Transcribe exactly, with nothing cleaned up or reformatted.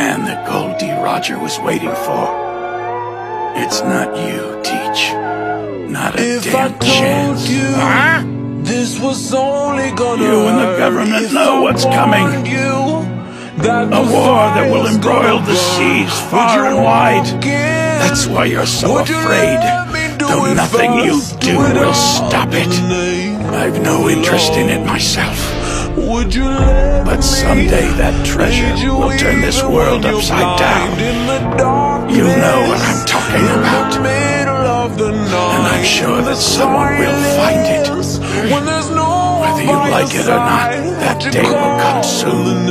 man that Goldie Roger was waiting for. It's not you, Teach. Not a if damn I told chance. You, huh? This was only gonna You and the government if know I what's coming. You, that a war that will embroil the seas far and wide. That's why you're so afraid, though nothing you do will stop it. I've no interest in it myself. But someday that treasure will turn this world upside down. You know what I'm talking about. And I'm sure that someone will find it. Whether you like it or not, that day will come soon.